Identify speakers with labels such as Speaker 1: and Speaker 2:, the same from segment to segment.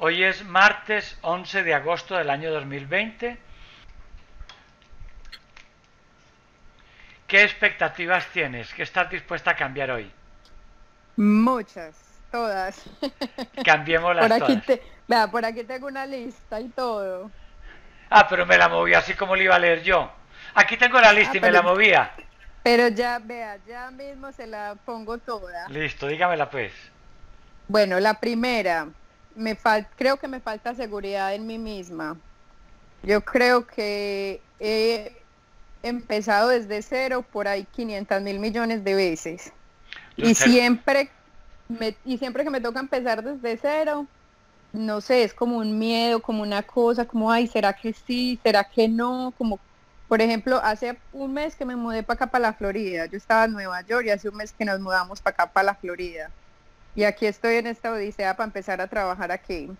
Speaker 1: Hoy es martes 11 de agosto del año 2020. ¿Qué expectativas tienes? ¿Qué estás dispuesta a cambiar hoy?
Speaker 2: Muchas, todas. Por
Speaker 1: Cambiémoslas
Speaker 2: aquí
Speaker 1: todas.
Speaker 2: te, vea, por aquí tengo una lista y todo.
Speaker 1: Ah, pero me la moví así como le iba a leer yo. Aquí tengo la lista
Speaker 2: Ah,
Speaker 1: y me la movía.
Speaker 2: pero ya, vea, ya mismo se la pongo toda.
Speaker 1: Listo, dígamela pues.
Speaker 2: Bueno, la primera, creo que me falta seguridad en mí misma. Yo creo que he empezado desde cero por ahí 500.000 millones de veces.
Speaker 1: Yo
Speaker 2: Y
Speaker 1: te...
Speaker 2: siempre que me toca empezar desde cero, no sé, es como un miedo, como una cosa, como, ay, ¿será que sí? ¿Será que no? Como, por ejemplo, hace un mes que me mudé para acá, para la Florida. Yo estaba en Nueva York y hace un mes que nos mudamos para acá, para la Florida. Y aquí estoy en esta odisea para empezar a trabajar aquí.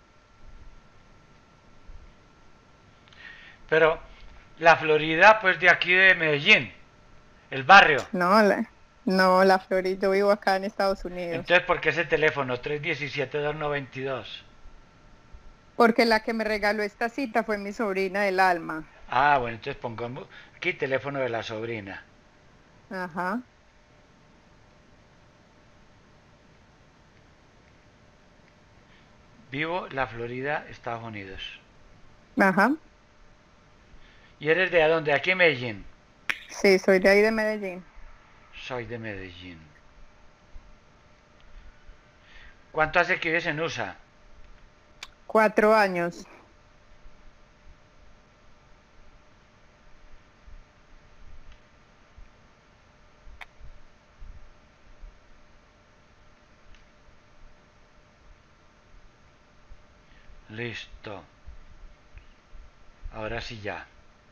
Speaker 1: Pero la Florida, pues de aquí de Medellín, el barrio.
Speaker 2: No, no, la Florida, yo vivo acá en Estados Unidos.
Speaker 1: Entonces, ¿por qué ese teléfono? 317-292.
Speaker 2: Porque la que me regaló esta cita fue mi sobrina del alma.
Speaker 1: Ah, bueno, entonces pongamos aquí teléfono de la sobrina.
Speaker 2: Ajá,
Speaker 1: Vivo la Florida, Estados Unidos.
Speaker 2: ajá.
Speaker 1: ¿Y eres de dónde? Aquí en Medellín.
Speaker 2: Sí, soy de ahí de Medellín.
Speaker 1: Soy de Medellín. ¿Cuánto hace que vives en USA?
Speaker 2: 4 años.
Speaker 1: Listo. Ahora sí ya.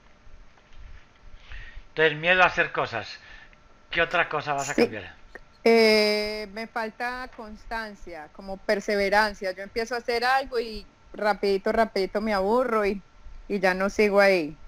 Speaker 1: Entonces, miedo a hacer cosas. ¿Qué otra cosa vas a
Speaker 2: Sí,
Speaker 1: cambiar?
Speaker 2: me falta constancia, como perseverancia. Yo empiezo a hacer algo y rapidito, rapidito me aburro y ya no sigo ahí.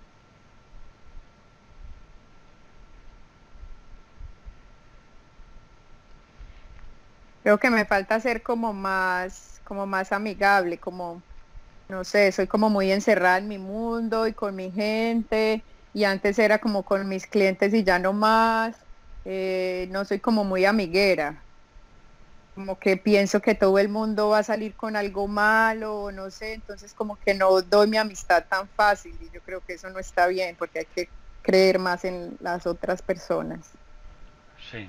Speaker 2: Creo que me falta ser como más amigable, como, no sé, soy como muy encerrada en mi mundo y con mi gente, y antes era como con mis clientes y ya no más. No soy como muy amiguera. Como que pienso que todo el mundo va a salir con algo malo, o no sé, entonces como que no doy mi amistad tan fácil y yo creo que eso no está bien porque hay que creer más en las otras personas.
Speaker 1: Sí.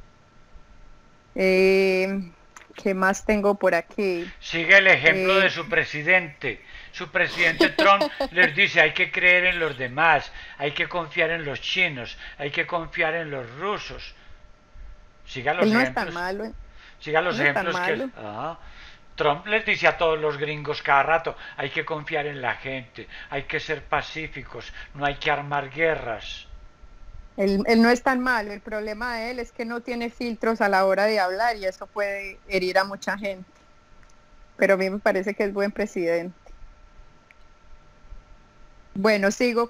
Speaker 2: Eh, ¿Qué más tengo por aquí?
Speaker 1: Sigue el ejemplo de
Speaker 2: Eh,
Speaker 1: su presidente. Su presidente Trump les dice hay que creer en los demás, hay que confiar en los chinos, hay que confiar en los rusos. Siga los
Speaker 2: Él no es tan
Speaker 1: ejemplos.
Speaker 2: malo,
Speaker 1: Siga
Speaker 2: él
Speaker 1: los
Speaker 2: no es tan
Speaker 1: ejemplos que...
Speaker 2: malo.
Speaker 1: Trump les dice a todos los gringos cada rato, hay que confiar en la gente, hay que ser pacíficos, no hay que armar guerras.
Speaker 2: Él no es tan malo, el problema de él es que no tiene filtros a la hora de hablar y eso puede herir a mucha gente, pero a mí me parece que es buen presidente. Bueno, sigo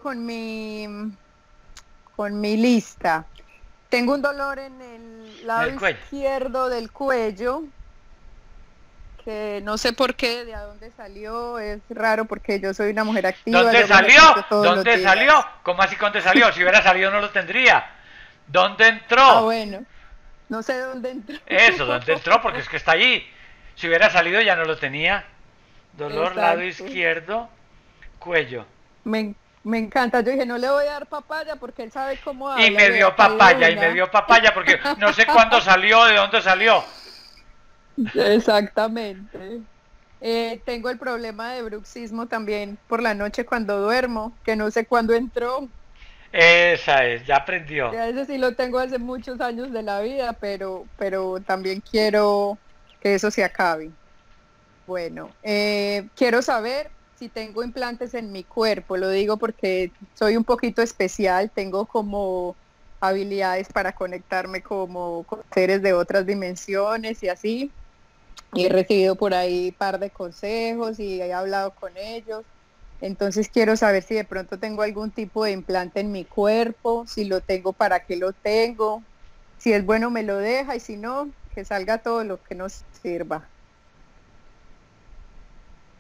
Speaker 2: con mi lista. Tengo un dolor en el
Speaker 1: En
Speaker 2: lado
Speaker 1: el cuello.
Speaker 2: izquierdo del cuello, que no sé por qué, de a dónde salió, es raro porque yo soy una mujer activa,
Speaker 1: ¿Dónde
Speaker 2: yo me
Speaker 1: salió?
Speaker 2: ejercito todos los
Speaker 1: ¿Dónde salió?
Speaker 2: días.
Speaker 1: ¿Cómo así dónde salió? Si hubiera salido no lo tendría. ¿Dónde
Speaker 2: Ah,
Speaker 1: entró?
Speaker 2: bueno, no sé dónde entró.
Speaker 1: Eso, ¿dónde entró? Porque es que está allí. Si hubiera salido ya no lo tenía. Dolor lado
Speaker 2: Exacto.
Speaker 1: izquierdo, cuello.
Speaker 2: Me encanta. Yo dije, no le voy a dar papaya porque él sabe cómo
Speaker 1: Y
Speaker 2: habla.
Speaker 1: me
Speaker 2: Vea,
Speaker 1: dio
Speaker 2: acá de
Speaker 1: papaya, y me
Speaker 2: una.
Speaker 1: dio papaya porque no sé cuándo salió, de dónde salió.
Speaker 2: Exactamente. Tengo el problema de bruxismo también por la noche cuando duermo, que no sé cuándo entró.
Speaker 1: Esa es, ya aprendió.
Speaker 2: A veces sí lo tengo hace muchos años de la vida, pero también quiero que eso se acabe. Bueno, quiero saber si tengo implantes en mi cuerpo. Lo digo porque soy un poquito especial, tengo como habilidades para conectarme como con seres de otras dimensiones y así. Y he recibido por ahí par de consejos y he hablado con ellos. Entonces quiero saber si de pronto tengo algún tipo de implante en mi cuerpo, si lo tengo, para qué lo tengo. Si es bueno me lo deja y si no, que salga todo lo que nos sirva.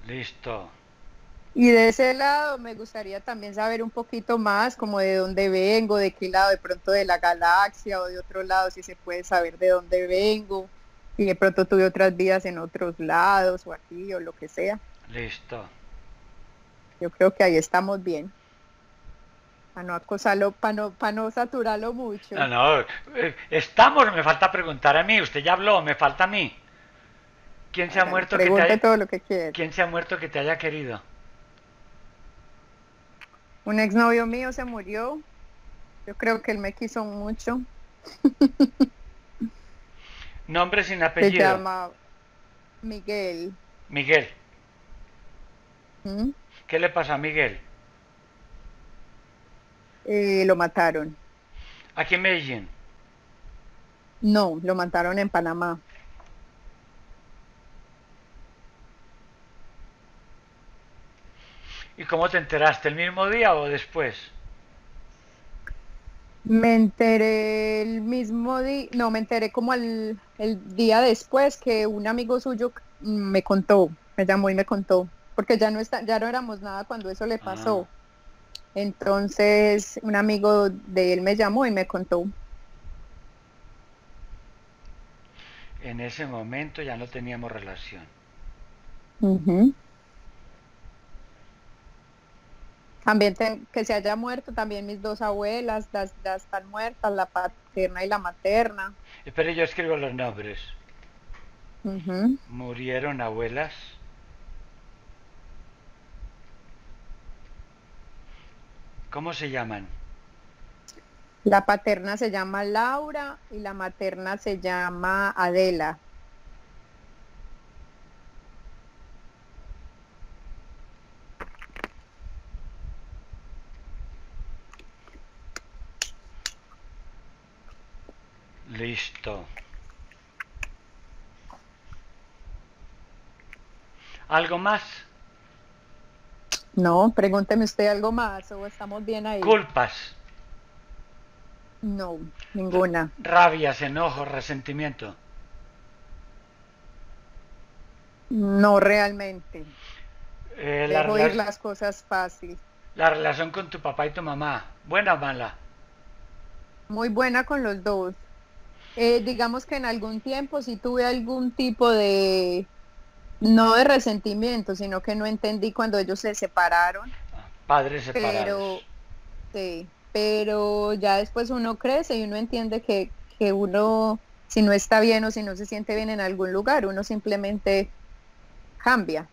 Speaker 1: Listo.
Speaker 2: Y de ese lado me gustaría también saber un poquito más como de dónde vengo, de qué lado de pronto de la galaxia o de otro lado, si se puede saber de dónde vengo, si de pronto tuve otras vidas en otros lados o aquí o lo que sea.
Speaker 1: Listo.
Speaker 2: Yo creo que ahí estamos bien, para no acosarlo, para no saturarlo
Speaker 1: No,
Speaker 2: mucho.
Speaker 1: no. Estamos, me falta preguntar a mí. Usted ya habló, me falta a mí. ¿Quién se ha
Speaker 2: Hágale,
Speaker 1: muerto que te
Speaker 2: pregunte
Speaker 1: haya,
Speaker 2: todo lo que quiera.
Speaker 1: quién se ha muerto que te haya querido?
Speaker 2: Un exnovio mío se murió, yo creo que él me quiso mucho,
Speaker 1: Nombre sin
Speaker 2: se
Speaker 1: apellido.
Speaker 2: llama Miguel.
Speaker 1: Miguel.
Speaker 2: ¿Mm?
Speaker 1: ¿Qué le pasa a Miguel?
Speaker 2: Lo mataron.
Speaker 1: Aquí en Medellín.
Speaker 2: No, lo mataron en Panamá.
Speaker 1: ¿Y cómo te enteraste? ¿El mismo día o después?
Speaker 2: Me enteré el mismo día, no, me enteré como el día después que un amigo suyo me contó, me llamó y me contó, porque ya no éramos nada cuando eso le
Speaker 1: Ah,
Speaker 2: pasó. Entonces, un amigo de él me llamó y me contó.
Speaker 1: en ese momento ya no teníamos relación.
Speaker 2: Ujú. También que se haya muerto, también mis dos abuelas, las están muertas, la paterna y la materna.
Speaker 1: Espere, yo escribo los nombres.
Speaker 2: Ujú.
Speaker 1: Murieron abuelas. ¿Cómo se llaman?
Speaker 2: La paterna se llama Laura y la materna se llama Adela.
Speaker 1: Listo. ¿Algo más?
Speaker 2: No, pregúnteme usted algo más o estamos bien ahí.
Speaker 1: Culpas.
Speaker 2: No, ninguna.
Speaker 1: Rabias, enojos, resentimiento.
Speaker 2: No realmente.
Speaker 1: La,
Speaker 2: Dejo ir
Speaker 1: rela-
Speaker 2: las cosas fácil.
Speaker 1: la relación con tu papá y tu mamá. ¿Buena o mala?
Speaker 2: Muy buena con los dos. Digamos que en algún tiempo sí tuve algún tipo de, no de resentimiento, sino que no entendí cuando ellos se separaron,
Speaker 1: Padres separados.
Speaker 2: pero sí, pero ya después uno crece y uno entiende que uno, si no está bien o si no se siente bien en algún lugar, uno simplemente cambia.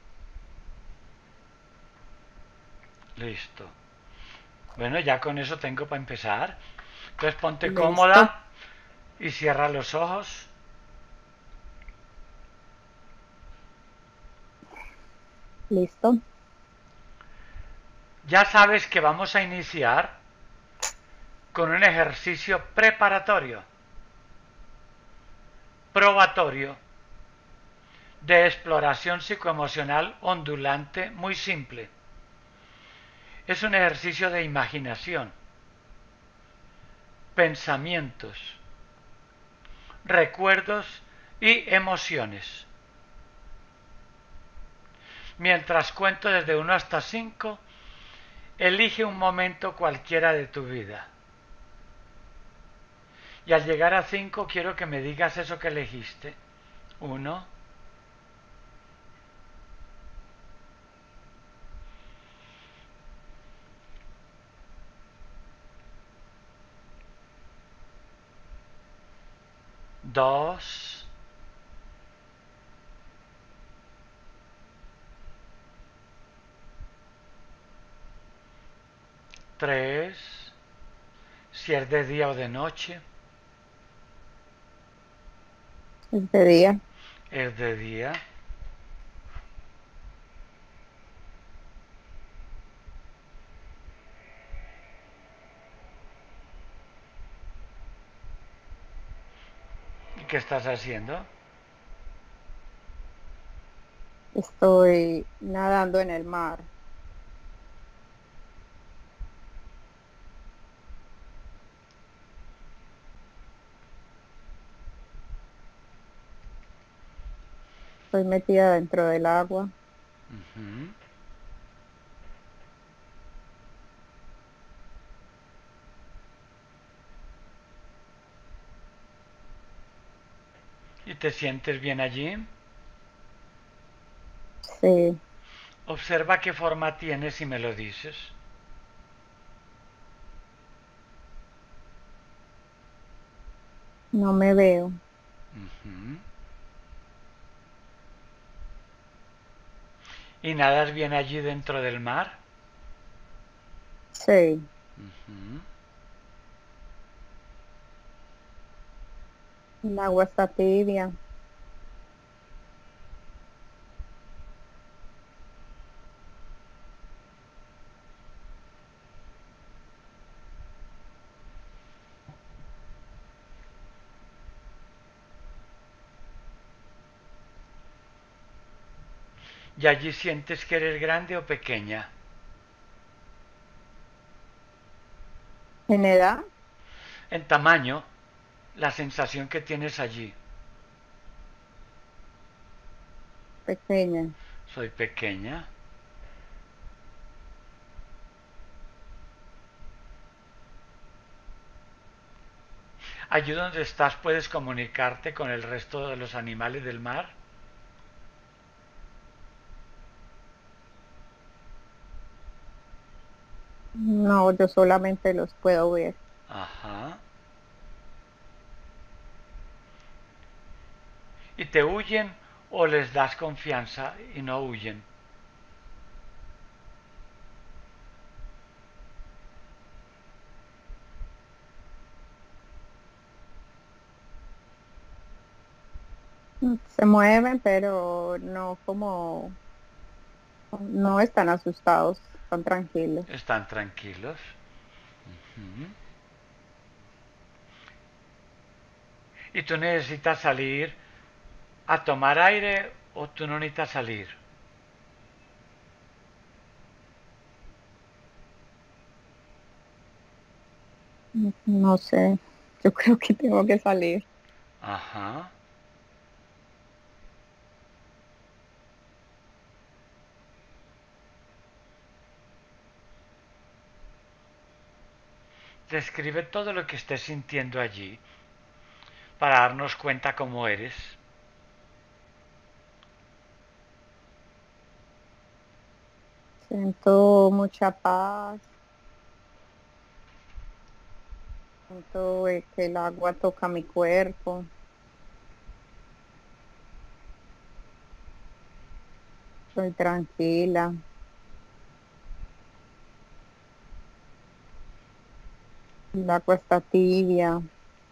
Speaker 1: Listo. Bueno, ya con eso tengo para empezar. Entonces ponte
Speaker 2: Listo,
Speaker 1: cómoda y cierra los ojos.
Speaker 2: listo.
Speaker 1: Ya sabes que vamos a iniciar con un ejercicio preparatorio, probatorio, de exploración psicoemocional ondulante muy simple. Es un ejercicio de imaginación, pensamientos, recuerdos y emociones. Mientras cuento desde 1 hasta 5, elige un momento cualquiera de tu vida. Y al llegar a 5 quiero que me digas eso que elegiste. 1, 2, 3, si es de día o de noche,
Speaker 2: Este día.
Speaker 1: es de día. ¿Y qué estás haciendo?
Speaker 2: Estoy nadando en el mar. Estoy metida dentro del agua.
Speaker 1: ¿Y te sientes bien allí?
Speaker 2: Sí,
Speaker 1: Observa qué forma tienes y me lo dices.
Speaker 2: no me veo.
Speaker 1: Ujú. ¿Y nadas bien allí dentro del mar?
Speaker 2: Sí,
Speaker 1: Ujú.
Speaker 2: el agua está tibia.
Speaker 1: ¿Y allí sientes que eres grande o pequeña?
Speaker 2: En edad,
Speaker 1: En tamaño, la sensación que tienes allí.
Speaker 2: pequeña.
Speaker 1: Soy pequeña. Allí donde estás puedes comunicarte con el resto de los animales del mar.
Speaker 2: No, yo solamente los puedo ver.
Speaker 1: Ajá. ¿Y te huyen o les das confianza y no huyen?
Speaker 2: Se mueven, pero no como, no están asustados, están tranquilos.
Speaker 1: Están tranquilos. Ujú. ¿Y tú necesitas salir a tomar aire o tú no necesitas salir?
Speaker 2: No sé, yo creo que tengo que salir.
Speaker 1: Ajá. Describe todo lo que estés sintiendo allí para darnos cuenta cómo eres.
Speaker 2: Siento mucha paz, siento que el agua toca mi cuerpo, estoy tranquila, el agua está tibia.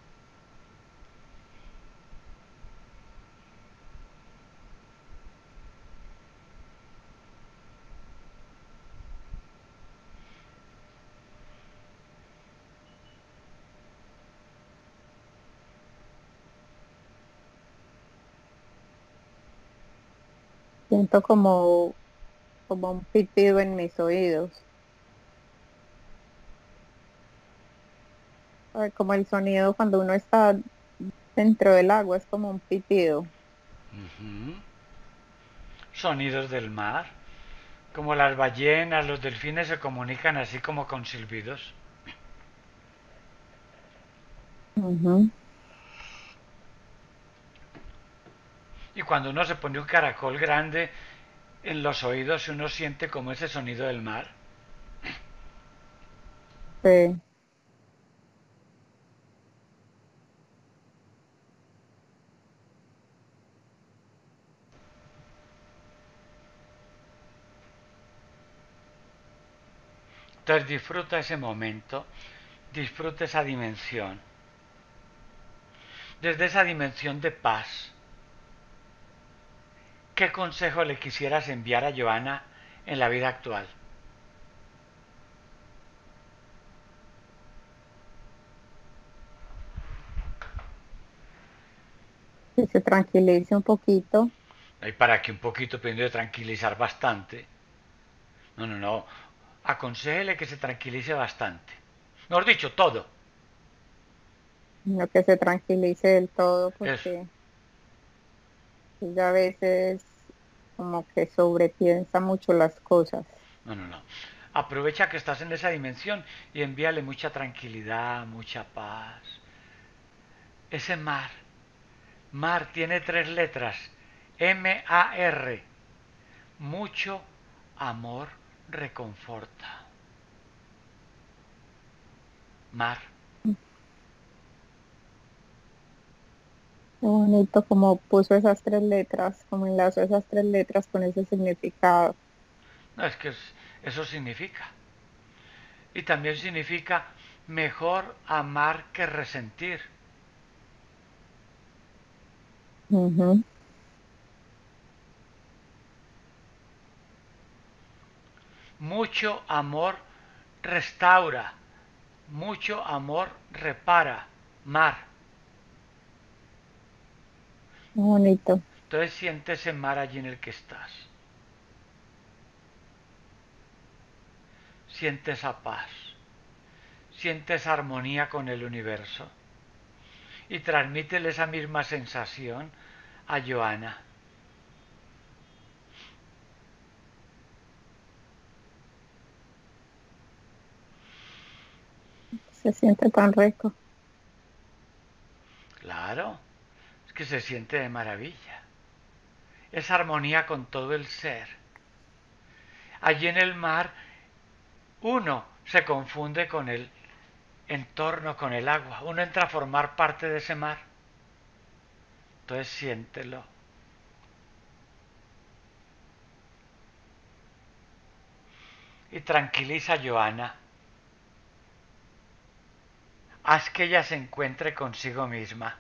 Speaker 2: Siento como un pitido en mis oídos. Ay, como el sonido cuando uno está dentro del agua, es como un pitido.
Speaker 1: Ujú. Sonidos del mar. Como las ballenas, los delfines se comunican así como con silbidos.
Speaker 2: Ujú.
Speaker 1: Y cuando uno se pone un caracol grande en los oídos, uno siente como ese sonido del mar.
Speaker 2: Sí,
Speaker 1: Entonces disfruta ese momento, disfruta esa dimensión. Desde esa dimensión de paz, ¿qué consejo le quisieras enviar a Joana en la vida actual?
Speaker 2: que se tranquilice un poquito.
Speaker 1: Y para que un poquito aprenda de tranquilizar bastante. No, no, no. Aconsejele que se tranquilice bastante. Mejor dicho, todo.
Speaker 2: No que se tranquilice del todo
Speaker 1: Eso.
Speaker 2: porque ella a veces como que sobrepiensa mucho las cosas.
Speaker 1: No, no, no. Aprovecha que estás en esa dimensión y envíale mucha tranquilidad, mucha paz. Ese mar Mar tiene tres letras. M-A-R. Mucho amor reconforta. Mar.
Speaker 2: Qué bonito como puso esas tres letras, como enlazó esas tres letras con ese significado.
Speaker 1: No, es que eso significa. Y también significa mejor amar que resentir.
Speaker 2: Ujú.
Speaker 1: Mucho amor restaura. Mucho amor repara. Mar.
Speaker 2: Qué bonito.
Speaker 1: Entonces sientes ese mar allí en el que estás. Sientes esa paz. Sientes armonía con el universo. Y transmítele esa misma sensación a Joana.
Speaker 2: Se siente tan rico.
Speaker 1: Claro, es que se siente de maravilla. Es armonía con todo el ser. Allí en el mar uno se confunde con el entorno, con el agua. Uno entra a formar parte de ese mar. Entonces siéntelo. Y tranquiliza a Joana. Haz que ella se encuentre consigo misma.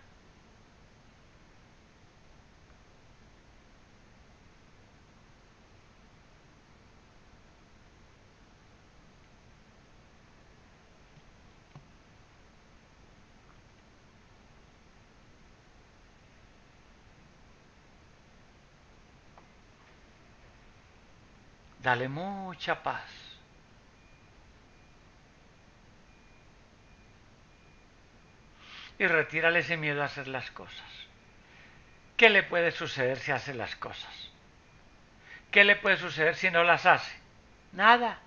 Speaker 1: Dale mucha paz. Y retírale ese miedo a hacer las cosas. ¿Qué le puede suceder si hace las cosas? ¿Qué le puede suceder si no las hace? Nada.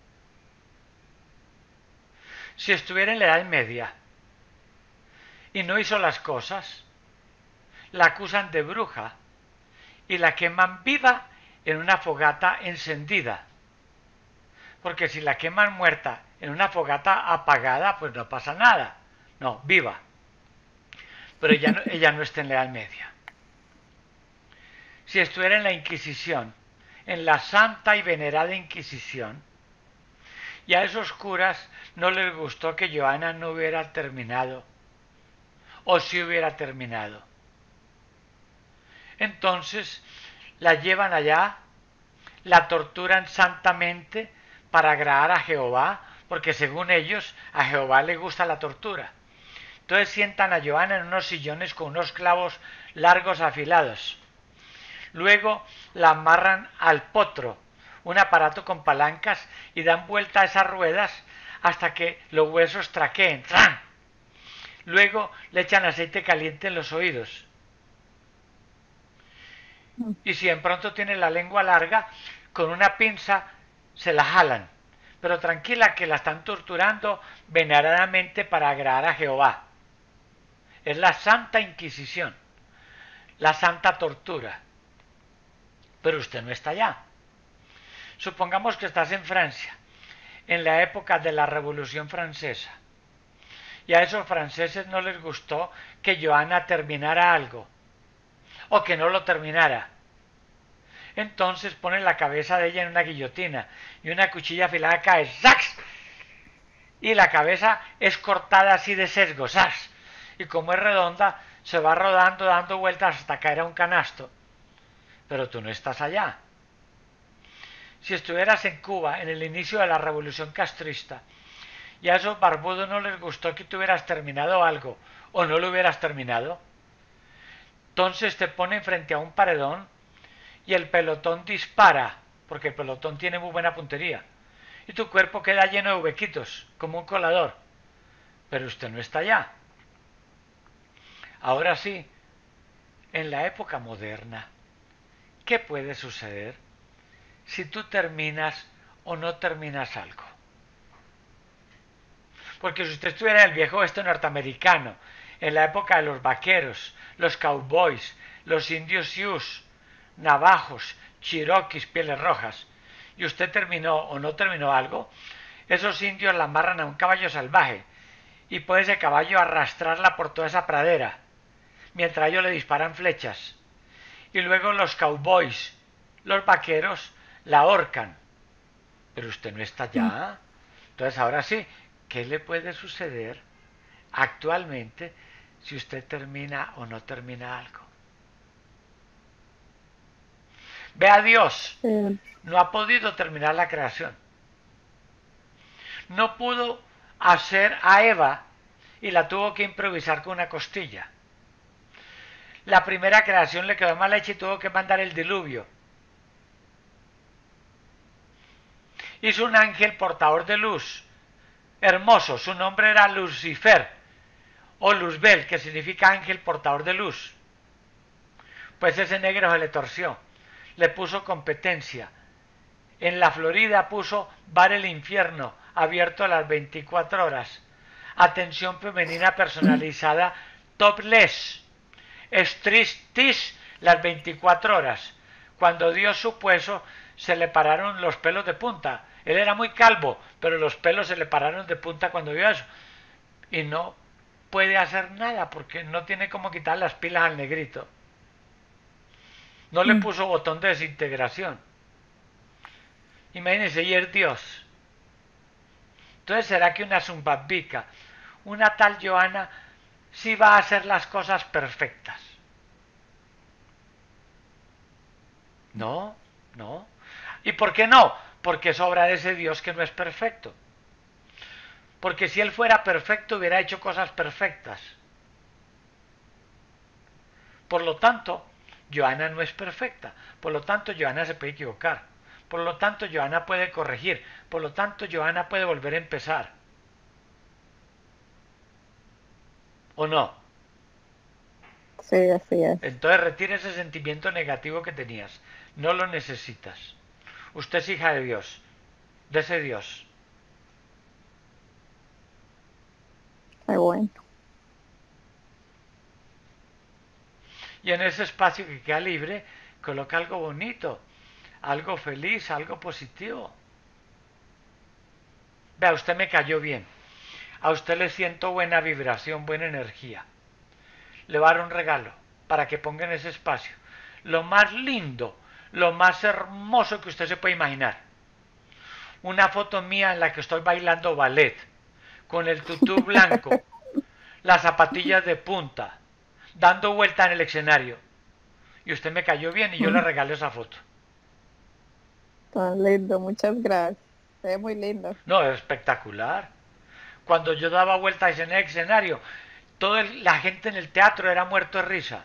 Speaker 1: Si estuviera en la Edad Media y no hizo las cosas, la acusan de bruja y la queman viva en una fogata encendida. Porque si la queman muerta en una fogata apagada, pues no pasa nada. No, viva. Pero ella no está en la Edad Media. Si estuviera en la Inquisición, en la Santa y Venerada Inquisición, y a esos curas no les gustó que Joana no hubiera terminado, o si hubiera terminado. Entonces la llevan allá, la torturan santamente para agradar a Jehová, porque según ellos a Jehová le gusta la tortura. Entonces sientan a Joana en unos sillones con unos clavos largos afilados. Luego la amarran al potro, un aparato con palancas, y dan vuelta a esas ruedas hasta que los huesos traqueen. ¡Tran! Luego le echan aceite caliente en los oídos. Y si en pronto tiene la lengua larga, con una pinza se la jalan. Pero tranquila que la están torturando veneradamente para agradar a Jehová. Es la Santa Inquisición, la Santa Tortura. Pero usted no está allá. Supongamos que estás en Francia, en la época de la Revolución Francesa. Y a esos franceses no les gustó que Joana terminara algo, o que no lo terminara. Entonces ponen la cabeza de ella en una guillotina y una cuchilla afilada cae, ¡sax! Y la cabeza es cortada así de sesgo, ¡sax! Y como es redonda, se va rodando, dando vueltas hasta caer a un canasto. Pero tú no estás allá. Si estuvieras en Cuba en el inicio de la revolución castrista y a esos barbudos no les gustó que tú hubieras terminado algo o no lo hubieras terminado, entonces te ponen frente a un paredón y el pelotón dispara, porque el pelotón tiene muy buena puntería, y tu cuerpo queda lleno de huequitos, como un colador. Pero usted no está allá. Ahora sí, en la época moderna, ¿qué puede suceder si tú terminas o no terminas algo? Porque si usted estuviera en el viejo oeste norteamericano, en la época de los vaqueros, los cowboys, los indios sioux, navajos, cherokees, pieles rojas, y usted terminó o no terminó algo, esos indios la amarran a un caballo salvaje y puede ese caballo arrastrarla por toda esa pradera, mientras ellos le disparan flechas. Y luego los cowboys, los vaqueros, la ahorcan. Pero usted no está allá. Entonces ahora sí, ¿qué le puede suceder actualmente si usted termina o no termina algo? Ve a Dios, no ha podido terminar la creación. No pudo hacer a Eva y la tuvo que improvisar con una costilla. La primera creación le quedó mal hecha y tuvo que mandar el diluvio. Hizo un ángel portador de luz, hermoso, su nombre era Lucifer, o Luzbel, que significa ángel portador de luz. Pues ese negro se le torció, le puso competencia. En la Florida puso bar el infierno, abierto a las 24 horas. Atención femenina personalizada, topless. Striptease las 24 horas. Cuando dio su puesto, se le pararon los pelos de punta. Él era muy calvo, pero los pelos se le pararon de punta cuando vio eso. Y no puede hacer nada porque no tiene cómo quitar las pilas al negrito. No le puso botón de desintegración. Imagínense, y es Dios. Entonces, ¿será que una zumbabbica, una tal Joana, sí va a hacer las cosas perfectas? No, no. ¿Y por qué no? Porque es obra de ese Dios que no es perfecto. Porque si Él fuera perfecto, hubiera hecho cosas perfectas. Por lo tanto, Joana no es perfecta. Por lo tanto, Joana se puede equivocar. Por lo tanto, Joana puede corregir. Por lo tanto, Joana puede volver a empezar. ¿O no?
Speaker 2: Sí, así es.
Speaker 1: Entonces retira ese sentimiento negativo que tenías. No lo necesitas. Usted es hija de Dios. De ese Dios.
Speaker 2: Qué bueno.
Speaker 1: Y en ese espacio que queda libre, coloca algo bonito, algo feliz, algo positivo. Vea, usted me cayó bien. A usted le siento buena vibración, buena energía. Le va a dar un regalo para que ponga en ese espacio lo más lindo, lo más hermoso que usted se puede imaginar. Una foto mía en la que estoy bailando ballet, con el tutú blanco, las zapatillas de punta, dando vuelta en el escenario. Y usted me cayó bien y yo le regalé esa foto.
Speaker 2: Tan lindo, muchas gracias. Se ve muy lindo.
Speaker 1: No, es espectacular. Cuando yo daba vueltas en el escenario, toda la gente en el teatro era muerto de risa.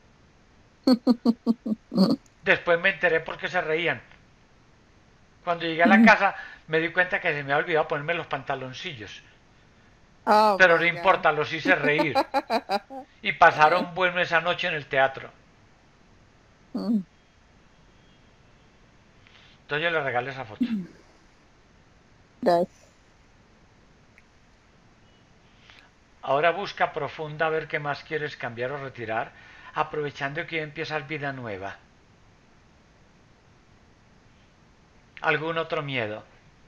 Speaker 1: Después me enteré por qué se reían. Cuando llegué a la casa me di cuenta que se me había olvidado ponerme los pantaloncillos.
Speaker 2: Oh,
Speaker 1: Pero no
Speaker 2: my
Speaker 1: importa, los hice reír. Y pasaron bueno esa noche en el teatro.
Speaker 2: God.
Speaker 1: Entonces yo le regalé esa foto.
Speaker 2: Gracias.
Speaker 1: Ahora busca profunda a ver qué más quieres cambiar o retirar, aprovechando que hoy empiezas vida nueva. ¿Algún otro miedo?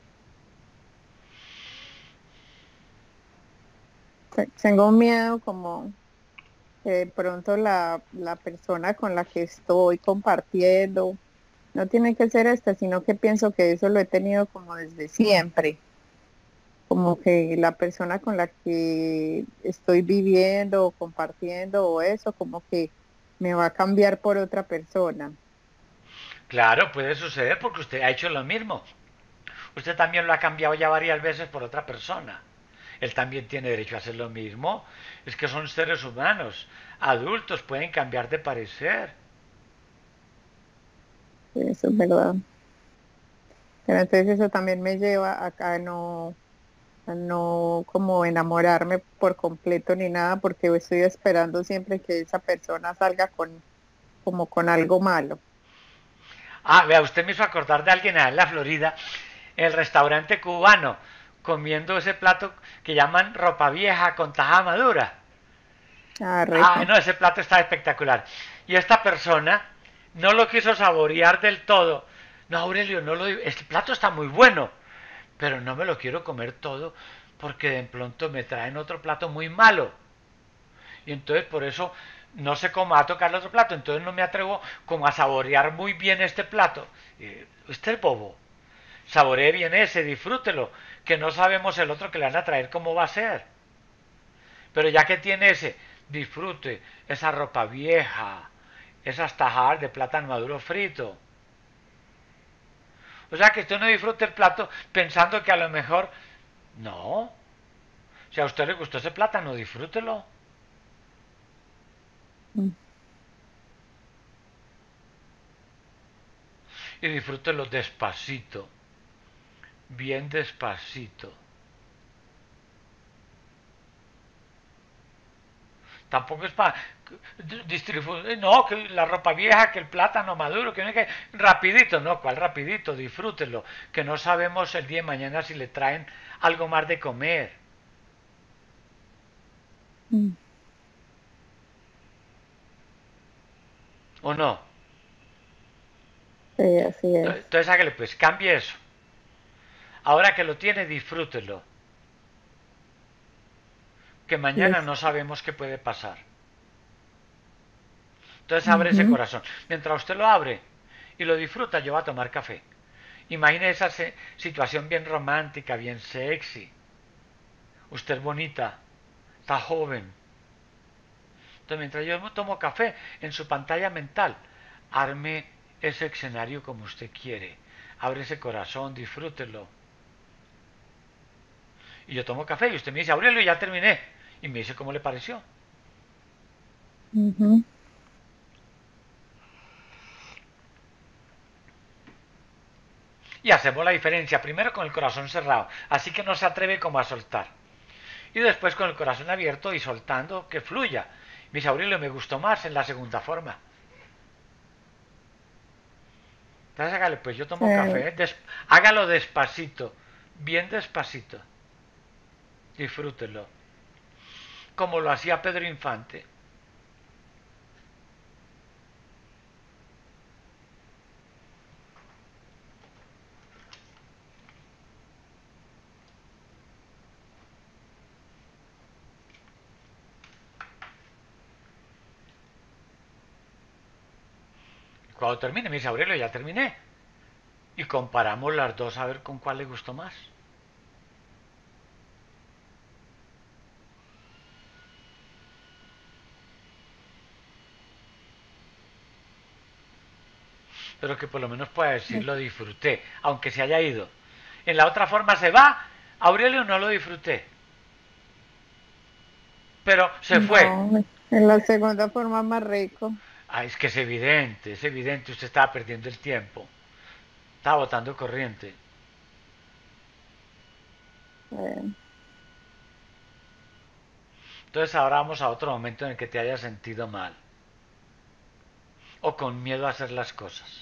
Speaker 2: Tengo un miedo como que de pronto la persona con la que estoy compartiendo no tiene que ser esta, sino que pienso que eso lo he tenido como desde siempre. Como que la persona con la que estoy viviendo o compartiendo o eso, como que me va a cambiar por otra persona.
Speaker 1: Claro, puede suceder porque usted ha hecho lo mismo. Usted también lo ha cambiado ya varias veces por otra persona. Él también tiene derecho a hacer lo mismo. Es que son seres humanos, adultos, pueden cambiar de parecer.
Speaker 2: Eso es verdad. Pero entonces eso también me lleva a no como enamorarme por completo ni nada, porque estoy esperando siempre que esa persona salga como con algo malo.
Speaker 1: Ah, vea, usted me hizo acordar de alguien allá en la Florida, en el restaurante cubano, comiendo ese plato que llaman ropa vieja con tajada madura.
Speaker 2: Ah,
Speaker 1: Ah,
Speaker 2: rico.
Speaker 1: no, ese plato está espectacular. Y esta persona no lo quiso saborear del todo. No, Aurelio, no lo, este plato está muy bueno, pero no me lo quiero comer todo porque de pronto me traen otro plato muy malo. Y entonces por eso no sé cómo va a tocar el otro plato, entonces no me atrevo como a saborear muy bien este plato. Usted es bobo, saboree bien ese, disfrútelo, que no sabemos el otro que le van a traer cómo va a ser. Pero ya que tiene ese, disfrute esa ropa vieja, esas tajadas de plátano maduro frito. O sea que usted no disfrute el plato pensando que a lo mejor... No, si a usted le gustó ese plátano, disfrútelo.
Speaker 2: Mm.
Speaker 1: Y disfrútelo despacito, bien despacito. Tampoco es para distribuir, no, que la ropa vieja, que el plátano maduro, que no hay que... Rapidito, no, ¿cuál rapidito? Disfrútelo, que no sabemos el día de mañana si le traen algo más de comer,
Speaker 2: Mm.
Speaker 1: ¿o no?
Speaker 2: Sí, así es.
Speaker 1: Entonces hágale pues, cambie eso. Ahora que lo tiene, disfrútelo, que mañana no
Speaker 2: Listo.
Speaker 1: sabemos qué puede pasar. Entonces abre ese
Speaker 2: Ujú.
Speaker 1: corazón. Mientras usted lo abre y lo disfruta, yo voy a tomar café. Imagine esa situación bien romántica, bien sexy. Usted es bonita, está joven. Entonces, mientras yo tomo café, en su pantalla mental, arme ese escenario como usted quiere. Abre ese corazón, disfrútelo. Y yo tomo café y usted me dice, Aurelio, ya terminé. Y me dice cómo le pareció.
Speaker 2: Ujú.
Speaker 1: Y hacemos la diferencia, primero con el corazón cerrado, así que no se atreve como a soltar. Y después con el corazón abierto y soltando que fluya. Me dice, Aurelio, me gustó más en la segunda forma. Entonces hágale, pues yo
Speaker 2: Sí.
Speaker 1: tomo café, hágalo despacito, bien despacito, disfrútelo, como lo hacía Pedro Infante. Y cuando termine, me dice, Aurelio, ya terminé. Y comparamos las dos a ver con cuál le gustó más. Pero que por lo menos pueda decir lo disfruté, aunque se haya ido. En la otra forma se va, Aurelio no lo disfruté, pero se fue.
Speaker 2: No, en la segunda forma más rico.
Speaker 1: Ah, es que es evidente, usted estaba perdiendo el tiempo, estaba botando corriente.
Speaker 2: Eh,
Speaker 1: Entonces ahora vamos a otro momento en el que te hayas sentido mal o con miedo a hacer las cosas.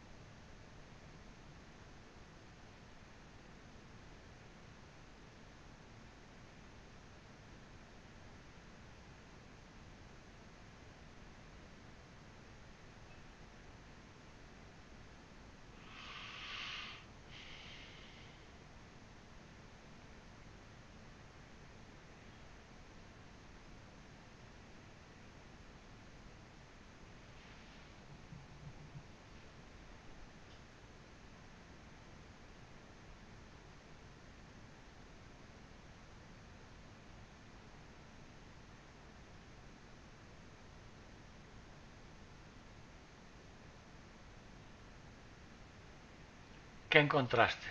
Speaker 1: ¿Qué encontraste?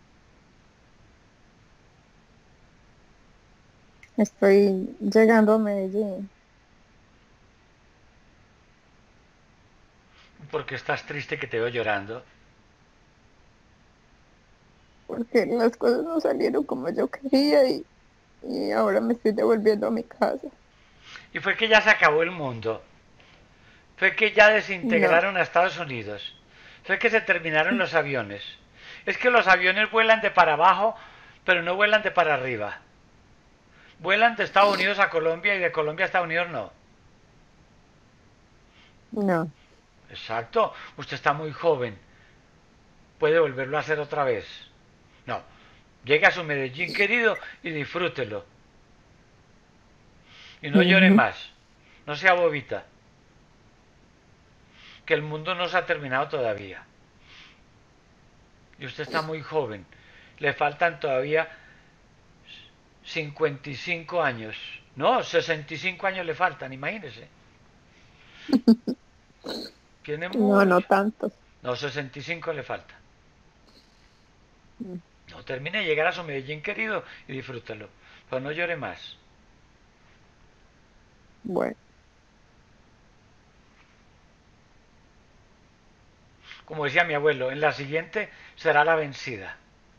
Speaker 2: Estoy llegando a Medellín
Speaker 1: Porque estás triste que te veo llorando.
Speaker 2: porque las cosas no salieron como yo quería y ahora me estoy devolviendo a mi casa.
Speaker 1: Y fue que ya se acabó el mundo. Fue que ya
Speaker 2: No,
Speaker 1: desintegraron a Estados Unidos. Fue que se terminaron los aviones. Es que los aviones vuelan de para abajo, pero no vuelan de para arriba. Vuelan de Estados Unidos a Colombia y de Colombia a Estados Unidos no.
Speaker 2: No.
Speaker 1: Exacto, usted está muy joven, puede volverlo a hacer otra vez. No, llegue a su Medellín querido y disfrútelo. Y no llore
Speaker 2: Ujú.
Speaker 1: más, no sea bobita, que el mundo no se ha terminado todavía. Y usted está muy joven, le faltan todavía 55 años. No, 65 años le faltan, imagínese. Tiene
Speaker 2: No, no
Speaker 1: mucho.
Speaker 2: tantos.
Speaker 1: No, 65 le falta.
Speaker 2: Mm.
Speaker 1: No, termine de llegar a su Medellín querido y disfrútelo. Pero no llore más.
Speaker 2: Bueno.
Speaker 1: Como decía mi abuelo, en la siguiente será la vencida.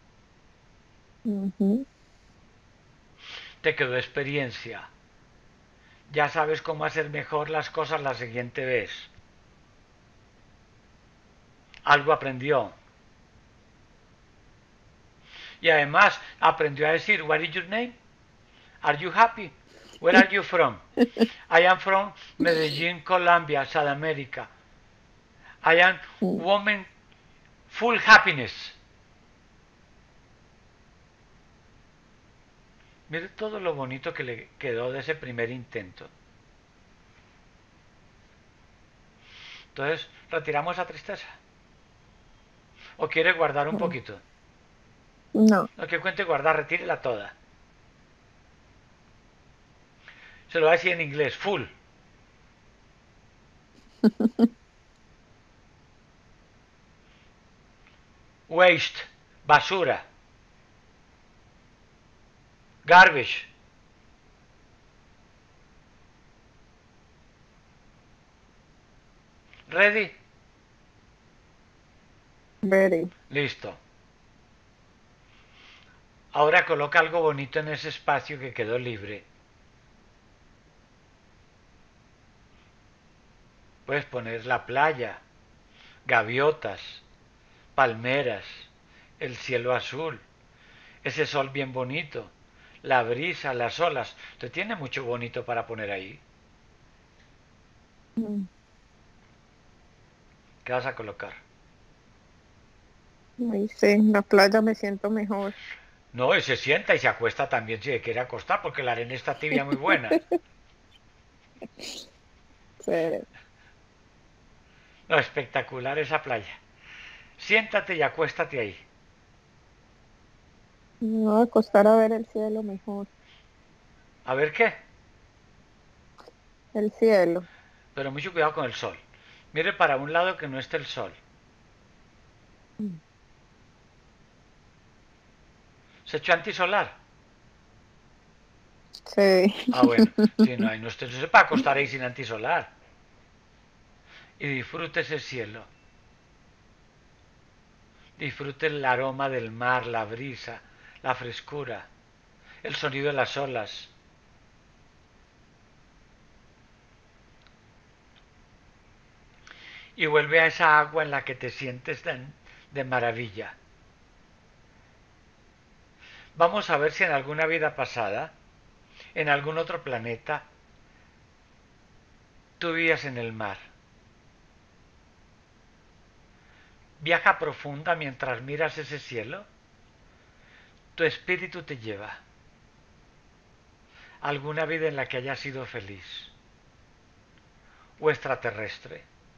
Speaker 2: Ujú.
Speaker 1: Te quedó experiencia. Ya sabes cómo hacer mejor las cosas la siguiente vez. Algo aprendió. Y además aprendió a decir, what is your name? Are you happy? Where are you from? I am from Medellín, Colombia, South America. I am
Speaker 2: Mm.
Speaker 1: woman full happiness. Mire todo lo bonito que le quedó de ese primer intento. Entonces, retiramos esa tristeza. ¿O quiere guardar un
Speaker 2: Mm.
Speaker 1: poquito?
Speaker 2: No.
Speaker 1: No que cuente guardar, retírela toda. Se lo va a decir en inglés, full. Waste, basura. Garbage. Ready?
Speaker 2: Very.
Speaker 1: Listo. Ahora coloca algo bonito en ese espacio que quedó libre. Puedes poner la playa, gaviotas, palmeras, el cielo azul, ese sol bien bonito, la brisa, las olas. Usted tiene mucho bonito para poner ahí.
Speaker 2: Mm.
Speaker 1: ¿Qué vas a colocar?
Speaker 2: Ahí sí, en la playa me siento mejor.
Speaker 1: No, y se sienta y se acuesta también si se quiere acostar porque la arena está tibia muy buena.
Speaker 2: Sí.
Speaker 1: No, espectacular esa playa. Siéntate y acuéstate ahí.
Speaker 2: Me voy a acostar a ver el cielo mejor.
Speaker 1: A ver qué.
Speaker 2: El cielo.
Speaker 1: Pero mucho cuidado con el sol. Mire para un lado que no esté el sol.
Speaker 2: Mm.
Speaker 1: ¿Se echó antisolar?
Speaker 2: Sí.
Speaker 1: Ah, bueno. Si no, hay no, usted no se puede acostar ahí sin antisolar. Y disfrute ese cielo. Disfrute el aroma del mar, la brisa, la frescura, el sonido de las olas. Y vuelve a esa agua en la que te sientes de maravilla. Vamos a ver si en alguna vida pasada, en algún otro planeta, tú vivías en el mar. Viaja profunda mientras miras ese cielo. Tu espíritu te lleva a alguna vida en la que hayas sido feliz o extraterrestre.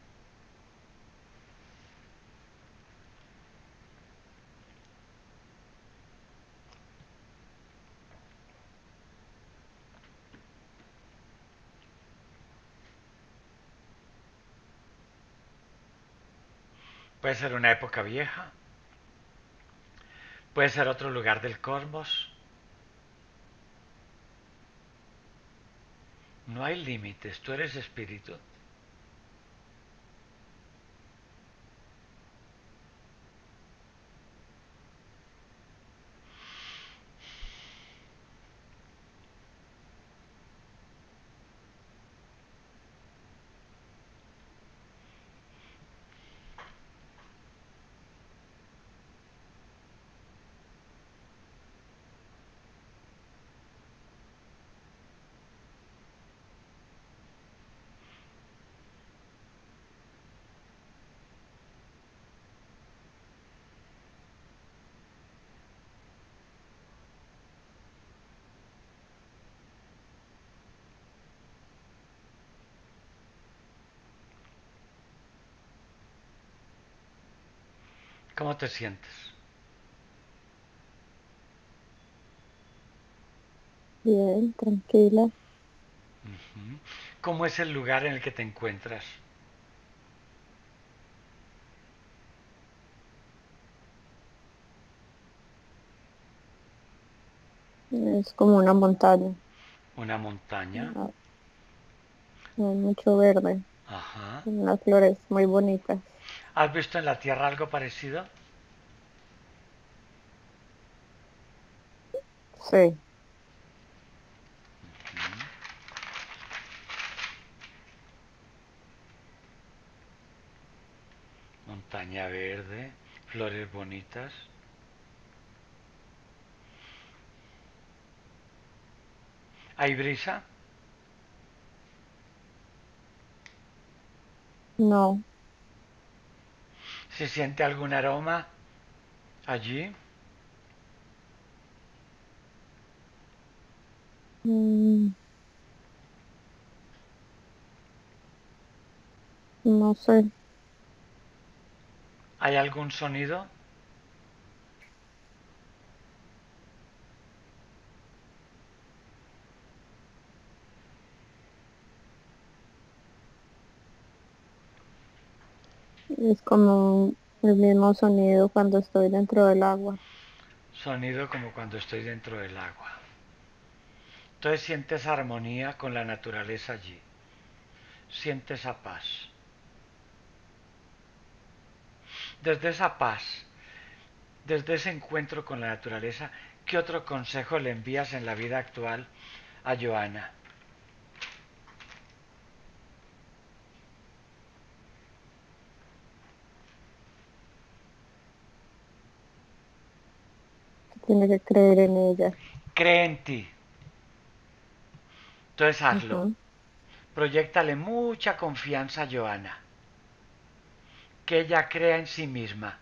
Speaker 1: Puede ser una época vieja, puede ser otro lugar del cosmos. No hay límites, tú eres espíritu. ¿Cómo te sientes?
Speaker 2: Bien, tranquila.
Speaker 1: Ujú. ¿Cómo es el lugar en el que te encuentras?
Speaker 2: Es como una montaña.
Speaker 1: ¿Una montaña?
Speaker 2: Ah, hay mucho verde,
Speaker 1: Ajá.
Speaker 2: unas flores muy bonitas.
Speaker 1: ¿Has visto en la Tierra algo parecido?
Speaker 2: Sí,
Speaker 1: Montaña verde, flores bonitas. ¿Hay brisa?
Speaker 2: no,
Speaker 1: ¿Se siente algún aroma allí?
Speaker 2: mm, no sé,
Speaker 1: ¿Hay algún sonido?
Speaker 2: es como el mismo sonido cuando estoy dentro del agua.
Speaker 1: Sonido como cuando estoy dentro del agua. Entonces sientes armonía con la naturaleza allí. Sientes esa paz. Desde esa paz, desde ese encuentro con la naturaleza, ¿qué otro consejo le envías en la vida actual a Joana?
Speaker 2: Tiene que creer en ella.
Speaker 1: Cree en ti. Entonces hazlo.
Speaker 2: Ujú.
Speaker 1: Proyéctale mucha confianza a Joana. Que ella crea en sí misma.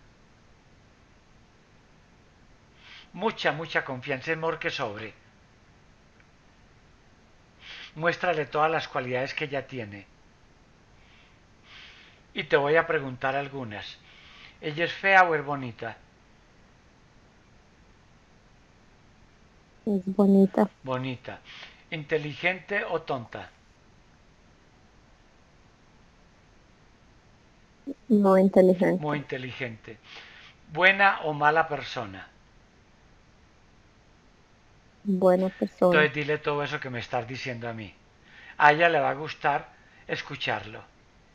Speaker 1: Mucha, mucha confianza, amor que sobre. Muéstrale todas las cualidades que ella tiene. Y te voy a preguntar algunas. ¿Ella es fea o es bonita?
Speaker 2: Es bonita,
Speaker 1: Bonita. ¿Inteligente o tonta?
Speaker 2: muy
Speaker 1: Muy
Speaker 2: inteligente,
Speaker 1: inteligente. ¿Buena o mala persona?
Speaker 2: buena persona.
Speaker 1: Entonces dile todo eso que me estás diciendo a mí. A ella le va a gustar escucharlo.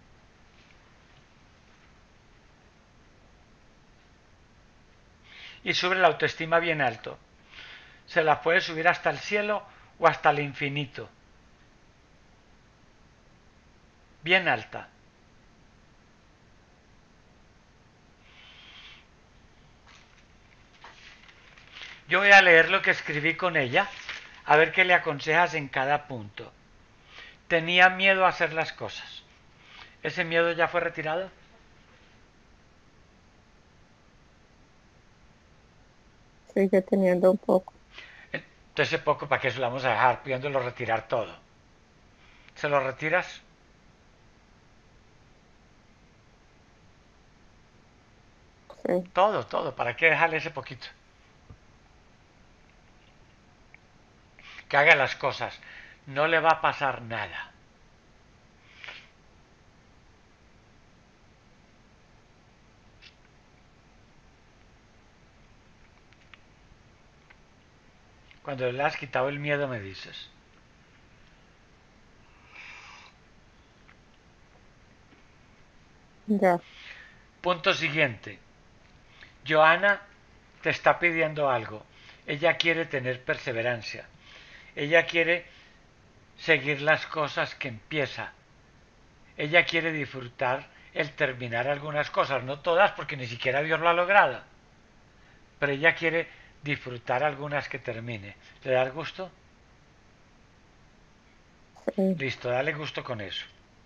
Speaker 1: Y sube la autoestima bien alto. Se la puede subir hasta el cielo o hasta el infinito. Bien alta. Yo voy a leer lo que escribí con ella, a ver qué le aconsejas en cada punto. Tenía miedo a hacer las cosas. ¿Ese miedo ya fue retirado?
Speaker 2: Sigue teniendo un poco.
Speaker 1: Entonces, ese poco, ¿para qué se lo vamos a dejar pidiéndolo retirar todo? ¿Se lo retiras?
Speaker 2: Sí,
Speaker 1: Todo, todo. ¿Para qué dejarle ese poquito? Que haga las cosas. No le va a pasar nada. Cuando le has quitado el miedo me dices.
Speaker 2: ya.
Speaker 1: Punto siguiente. Joana te está pidiendo algo. Ella quiere tener perseverancia. Ella quiere seguir las cosas que empieza. Ella quiere disfrutar el terminar algunas cosas, no todas porque ni siquiera Dios lo ha logrado, pero ella quiere disfrutar algunas que termine. ¿Le das gusto?
Speaker 2: Sí,
Speaker 1: Listo, dale gusto con eso.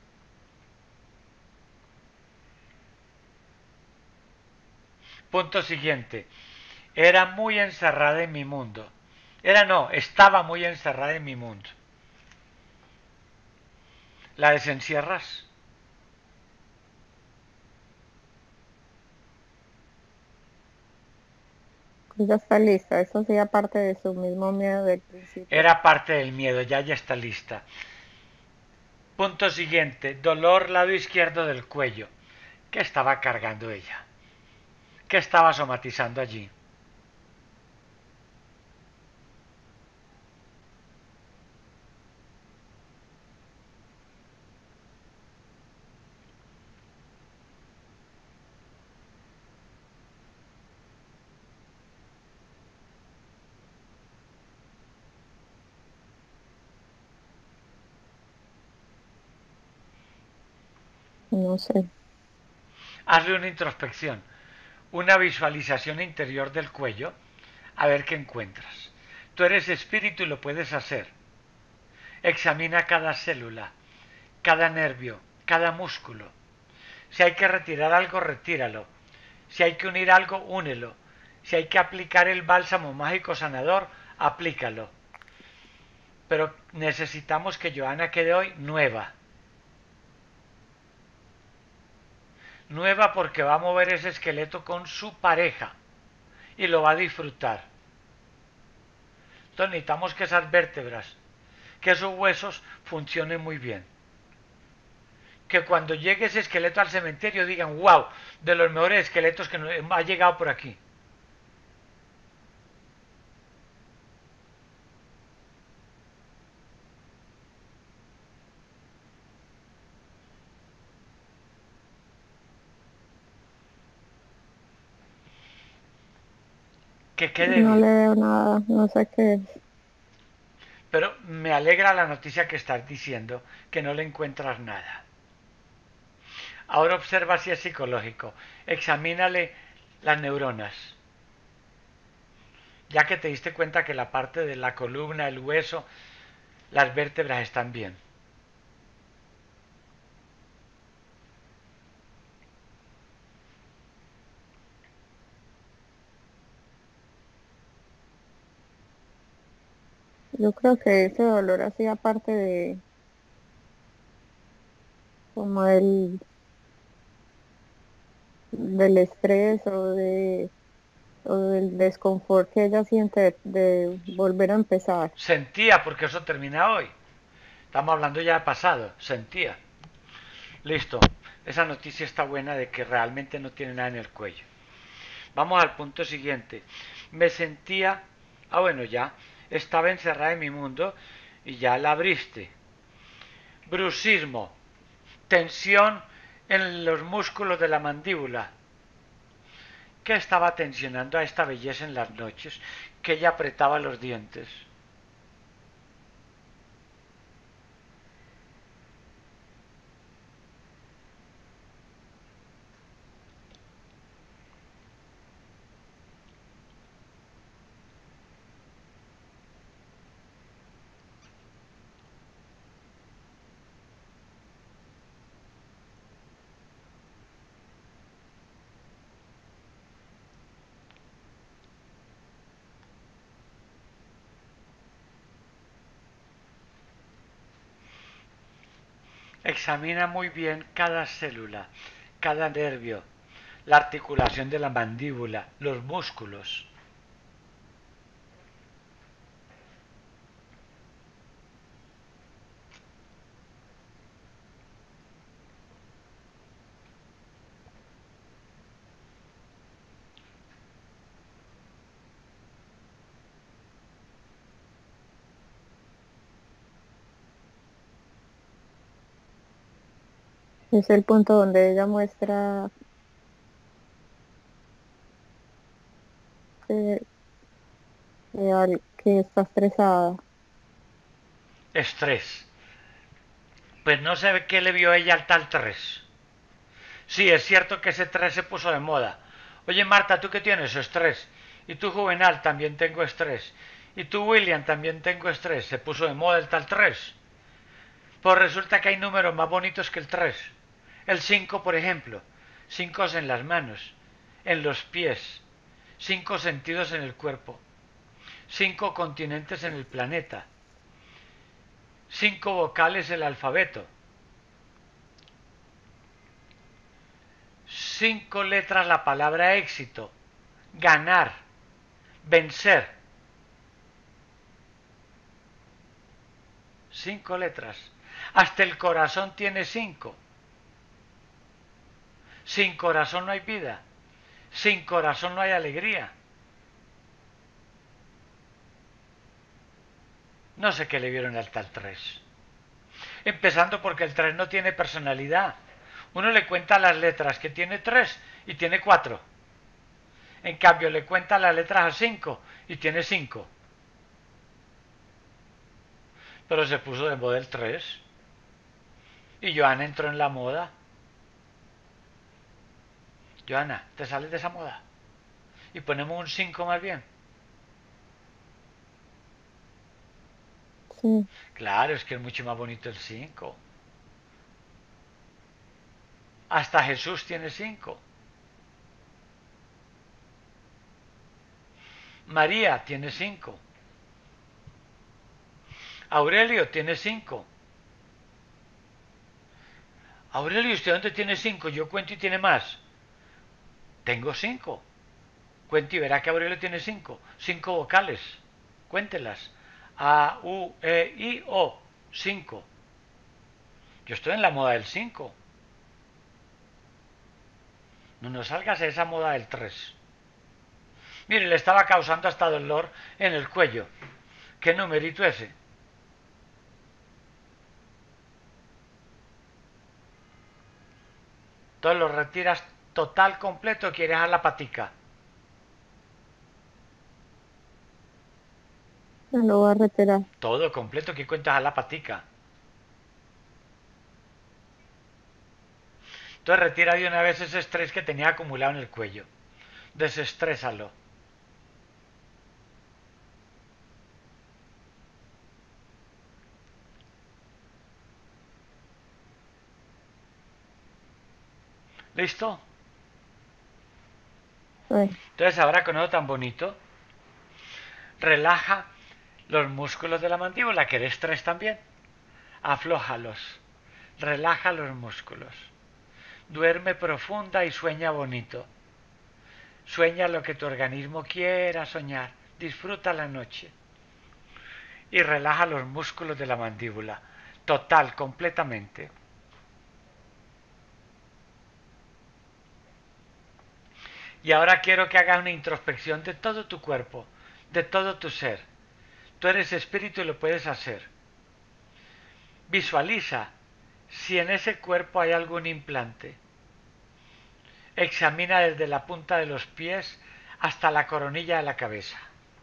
Speaker 1: Punto siguiente. Era muy encerrada en mi mundo. Era no, estaba muy encerrada en mi mundo. ¿La desencierras?
Speaker 2: Pues ya está lista. Eso hacía parte de su mismo miedo del principio.
Speaker 1: Era parte del miedo, ya está lista. Punto siguiente, dolor lado izquierdo del cuello. ¿Qué estaba cargando ella? ¿Qué estaba somatizando allí?
Speaker 2: No sé.
Speaker 1: Hazle una introspección, una visualización interior del cuello, a ver qué encuentras. Tú eres espíritu y lo puedes hacer. Examina cada célula, cada nervio, cada músculo. Si hay que retirar algo, retíralo. Si hay que unir algo, únelo. Si hay que aplicar el bálsamo mágico sanador, aplícalo. Pero necesitamos que Joana quede hoy nueva. Nueva porque va a mover ese esqueleto con su pareja y lo va a disfrutar. Entonces necesitamos que esas vértebras, que esos huesos funcionen muy bien. Que cuando llegue ese esqueleto al cementerio digan, wow, de los mejores esqueletos que ha llegado por aquí. Que quede
Speaker 2: No
Speaker 1: bien.
Speaker 2: le veo nada. No sé qué es.
Speaker 1: Pero me alegra la noticia que estás diciendo, que no le encuentras nada. Ahora observa si es psicológico. Examínale las neuronas. Ya que te diste cuenta que la parte de la columna, el hueso, las vértebras están bien.
Speaker 2: Yo creo que ese dolor hacía parte de como del estrés o del desconfort que ella siente de volver a empezar.
Speaker 1: Sentía, porque eso termina hoy. Estamos hablando ya de pasado. Sentía. Listo. Esa noticia está buena de que realmente no tiene nada en el cuello. Vamos al punto siguiente. Me sentía... Ah, bueno, ya. Estaba encerrada en mi mundo y ya la abriste. Bruxismo. Tensión en los músculos de la mandíbula. ¿Qué estaba tensionando a esta belleza en las noches? Que ella apretaba los dientes. Examina muy bien cada célula, cada nervio, la articulación de la mandíbula, los músculos.
Speaker 2: Es el punto donde ella muestra que, que está estresada.
Speaker 1: Estrés. Pues no sé qué le vio ella al tal 3. Sí, es cierto que ese 3 se puso de moda. Oye Marta, ¿tú qué tienes? Estrés. Y tú Juvenal, también tengo estrés. Y tú William, también tengo estrés. Se puso de moda el tal 3. Pues resulta que hay números más bonitos que el 3. El 5, por ejemplo. 5 en las manos, en los pies. 5 sentidos en el cuerpo. 5 continentes en el planeta. 5 vocales el alfabeto. 5 letras la palabra éxito. Ganar. Vencer. 5 letras. Hasta el corazón tiene 5. Sin corazón no hay vida. Sin corazón no hay alegría. No sé qué le vieron hasta el 3. Empezando porque el 3 no tiene personalidad. Uno le cuenta las letras que tiene 3 y tiene 4. En cambio le cuenta las letras a 5 y tiene 5. Pero se puso de moda el 3. Y Joana entró en la moda. Joana, ¿te sales de esa moda? Y ponemos un 5 más bien.
Speaker 2: Sí.
Speaker 1: Claro, es que es mucho más bonito el 5. Hasta Jesús tiene 5. María tiene 5. Aurelio tiene 5. Aurelio, ¿usted dónde tiene 5? Yo cuento y tiene más. Tengo 5. Cuente y verá que Aurelio tiene 5. 5 vocales. Cuéntelas. A, U, E, I, O. 5. Yo estoy en la moda del 5. No nos salgas de esa moda del 3. Mire, le estaba causando hasta dolor en el cuello. ¿Qué numerito ese? Entonces lo retiras total, completo, quieres a la patica.
Speaker 2: No lo voy a retirar.
Speaker 1: Todo completo, ¿qué cuentas a la patica? Entonces retira de una vez ese estrés que tenía acumulado en el cuello. Desestrésalo. ¿Listo?
Speaker 2: Sí.
Speaker 1: Entonces ahora con eso tan bonito, relaja los músculos de la mandíbula, que el estrés también. Aflójalos. Relaja los músculos. Duerme profunda y sueña bonito. Sueña lo que tu organismo quiera soñar. Disfruta la noche. Y relaja los músculos de la mandíbula. Total, completamente. Y ahora quiero que hagas una introspección de todo tu cuerpo, de todo tu ser. Tú eres espíritu y lo puedes hacer. Visualiza si en ese cuerpo hay algún implante. Examina desde la punta de los pies hasta la coronilla de la cabeza.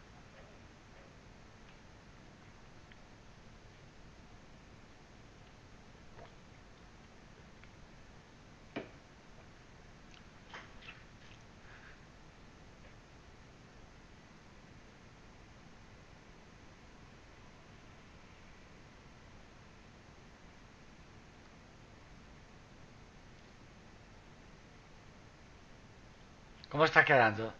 Speaker 1: ¿Cómo está quedando?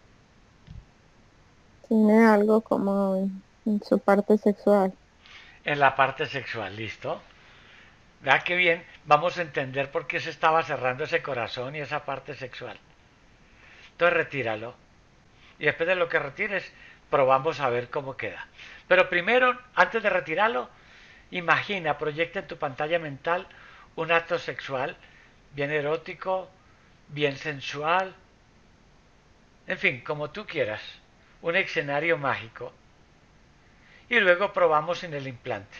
Speaker 2: Tiene algo como en su parte sexual.
Speaker 1: En la parte sexual, ¿listo? Vea qué bien, vamos a entender por qué se estaba cerrando ese corazón y esa parte sexual. Entonces retíralo. Y después de lo que retires, probamos a ver cómo queda. Pero primero, antes de retirarlo, imagina, proyecta en tu pantalla mental un acto sexual bien erótico, bien sensual, en fin, como tú quieras, un escenario mágico. Y luego probamos sin el implante.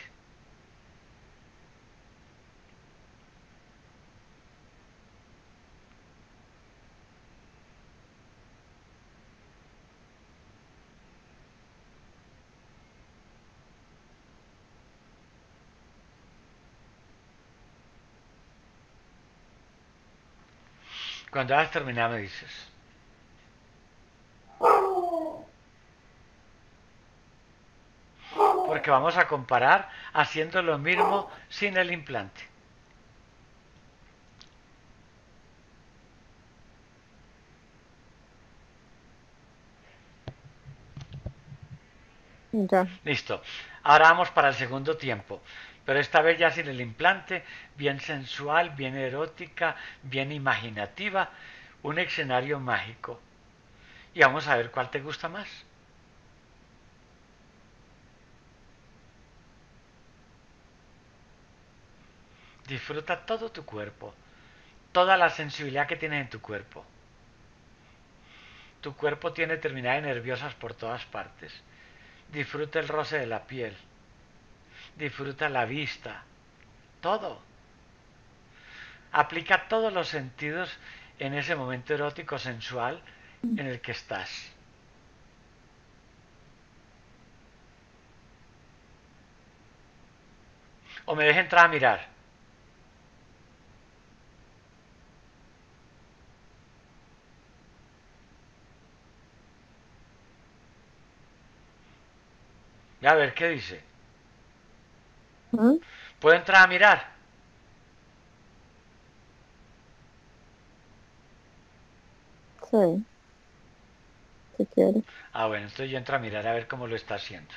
Speaker 1: Cuando hayas terminado me dices. Porque vamos a comparar haciendo lo mismo sin el implante.
Speaker 2: Ya.
Speaker 1: Listo. Ahora vamos para el segundo tiempo. Pero esta vez ya sin el implante, bien sensual, bien erótica, bien imaginativa, un escenario mágico. Y vamos a ver cuál te gusta más. Disfruta todo tu cuerpo, toda la sensibilidad que tienes en tu cuerpo. Tu cuerpo tiene terminales nerviosas por todas partes. Disfruta el roce de la piel. Disfruta la vista. Todo. Aplica todos los sentidos en ese momento erótico sensual en el que estás. O me dejes entrar a mirar. Y a ver qué dice.
Speaker 2: ¿Mm?
Speaker 1: ¿Puedo entrar a mirar?
Speaker 2: Sí, si quieres.
Speaker 1: Ah, bueno, entonces yo entro a mirar a ver cómo lo está haciendo.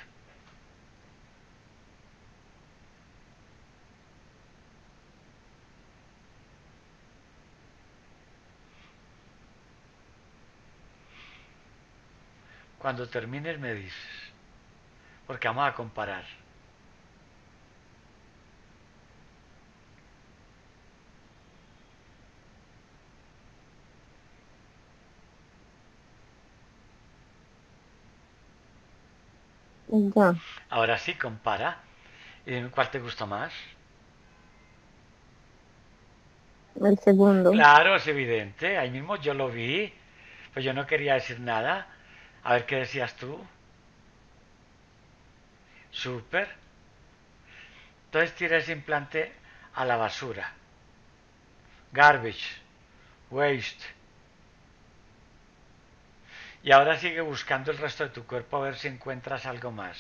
Speaker 1: Cuando termines me dices, porque vamos a comparar.
Speaker 2: Ya,
Speaker 1: Ahora sí, compara. Y dime cuál te gusta más.
Speaker 2: el segundo.
Speaker 1: Claro, es evidente. Ahí mismo yo lo vi. Pues yo no quería decir nada. A ver qué decías tú. Súper. Entonces tira ese implante a la basura. Garbage. Waste. Y ahora sigue buscando el resto de tu cuerpo a ver si encuentras algo más.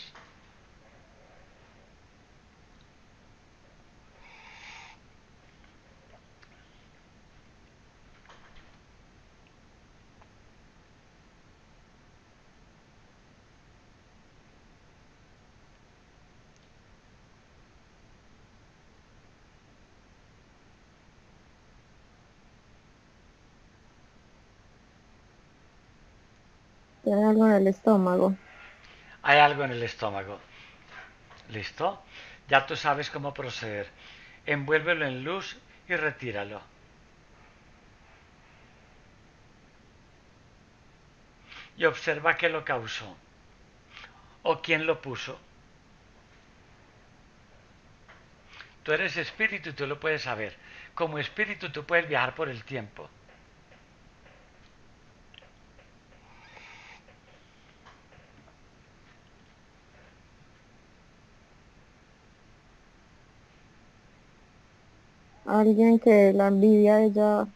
Speaker 2: Tiene algo en el estómago.
Speaker 1: Hay algo en el estómago. ¿Listo? Ya tú sabes cómo proceder. Envuélvelo en luz y retíralo. Y observa qué lo causó o quién lo puso. Tú eres espíritu y tú lo puedes saber. Como espíritu tú puedes viajar por el tiempo.
Speaker 2: Alguien que la envidia, ella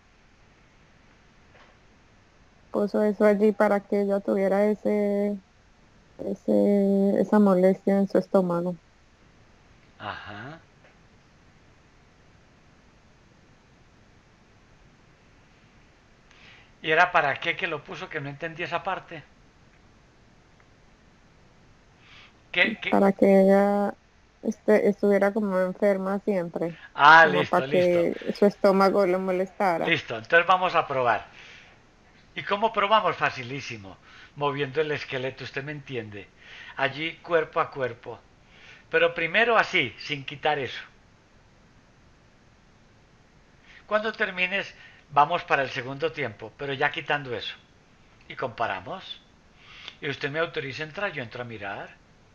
Speaker 2: puso eso allí para que ella tuviera esa molestia en su estómago.
Speaker 1: Ajá. ¿Y era para qué que lo puso que no entendí esa parte? ¿Qué?
Speaker 2: Para que ella estuviera como enferma siempre,
Speaker 1: Ah,
Speaker 2: como
Speaker 1: listo,
Speaker 2: para
Speaker 1: listo.
Speaker 2: que su estómago le molestara.
Speaker 1: Listo, entonces vamos a probar. ¿Y cómo probamos? Facilísimo. Moviendo el esqueleto, usted me entiende. Allí cuerpo a cuerpo. Pero primero así, sin quitar eso. Cuando termines, vamos para el segundo tiempo, pero ya quitando eso. Y comparamos. Y usted me autoriza a entrar, yo entro a mirar.